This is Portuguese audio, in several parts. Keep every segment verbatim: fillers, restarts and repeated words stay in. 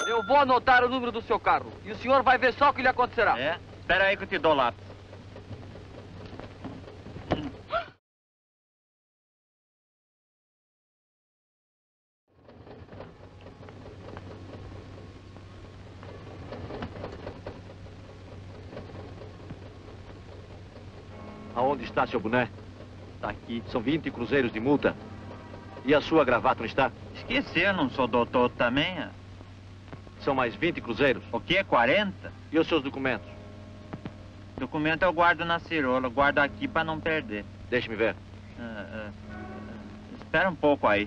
Eu vou anotar o número do seu carro. E o senhor vai ver só o que lhe acontecerá. É? Espera aí que eu te dou lápis. Aonde está seu boné? Tá aqui. São vinte cruzeiros de multa. E a sua gravata não está? Esqueci, eu não sou doutor também. é? São mais vinte cruzeiros. O quê? quarenta? E os seus documentos? Documento eu guardo na cirola. Guardo aqui pra não perder. Deixe-me ver. Ah, ah, ah, espera um pouco aí.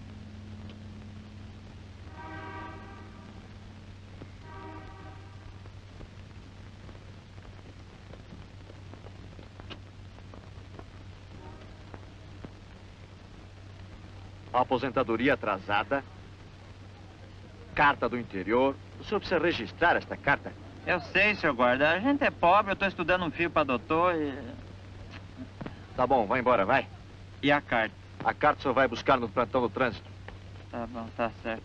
Aposentadoria atrasada. Carta do interior. O senhor precisa registrar esta carta. Eu sei, senhor guarda. A gente é pobre, eu tô estudando um fio pra doutor e... Tá bom, vai embora, vai. E a carta? A carta o senhor vai buscar no plantão do trânsito. Tá bom, tá certo.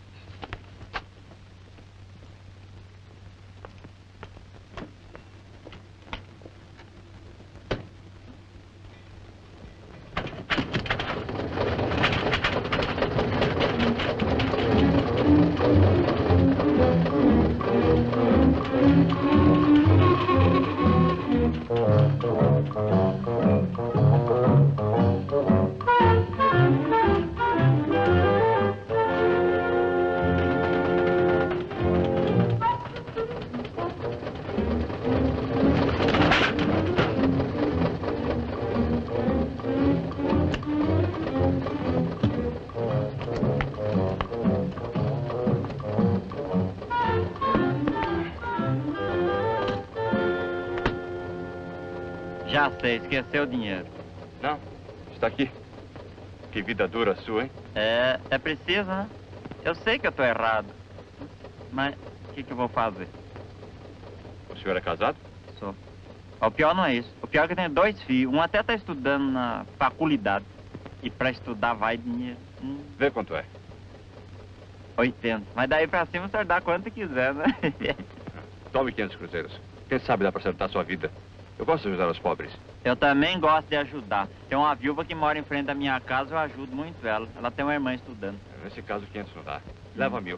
Já sei, esqueceu o dinheiro. Não, está aqui. Que vida dura a sua, hein? É, é preciso, né? Eu sei que eu tô errado. Mas o que que eu vou fazer? O senhor é casado? Sou. O pior não é isso. O pior é que eu tenho dois filhos. Um até tá estudando na faculdade. E pra estudar vai dinheiro. Hum, Vê quanto é. oitenta. Mas daí pra cima o senhor dá quanto quiser, né? Tome quinhentos cruzeiros. Quem sabe dá para acertar a sua vida. Eu gosto de ajudar os pobres. Eu também gosto de ajudar. Tem uma viúva que mora em frente da minha casa, eu ajudo muito ela. Ela tem uma irmã estudando. Nesse caso, quinhentos não dá. Leva mil.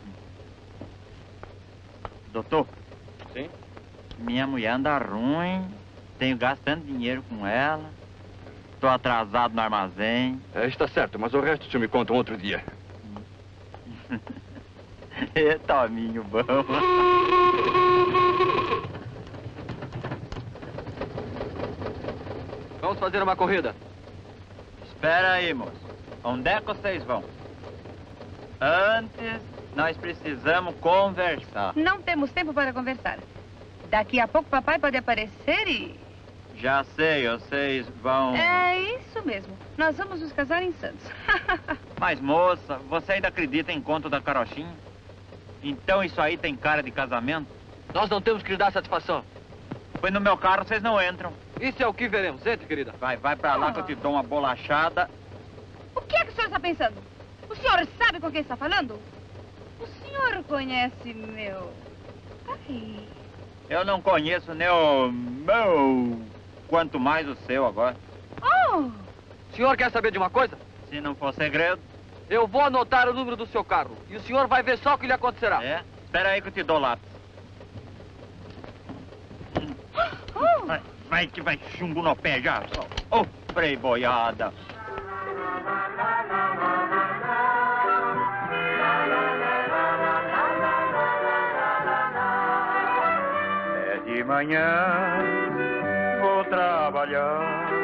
Doutor, Sim? minha mulher anda ruim. Tenho gastando dinheiro com ela. Tô atrasado no armazém. É, está certo, mas o resto o senhor me conta um outro dia. Eita, minho bom. Vamos fazer uma corrida. Espera aí, moço. Onde é que vocês vão? Antes, nós precisamos conversar. Não temos tempo para conversar. Daqui a pouco papai pode aparecer e... Já sei, vocês vão... É isso mesmo. Nós vamos nos casar em Santos. Mas, moça, você ainda acredita em conto da carochinha? Então isso aí tem cara de casamento? Nós não temos que lhe dar satisfação. Pois no meu carro vocês não entram. Isso é o que veremos. Entre, querida. Vai, vai pra lá que eu te dou uma bolachada. O que é que o senhor está pensando? O senhor sabe com quem está falando? O senhor conhece meu... Ai... Eu não conheço nem o meu, quanto mais o seu agora. Oh! O senhor quer saber de uma coisa? Se não for segredo. Eu vou anotar o número do seu carro. E o senhor vai ver só o que lhe acontecerá. É? Espera aí que eu te dou lápis. Oh! Vai, vai que vai chumbo no pé já. Ô, oh, freio boiada. É de manhã, vou trabalhar.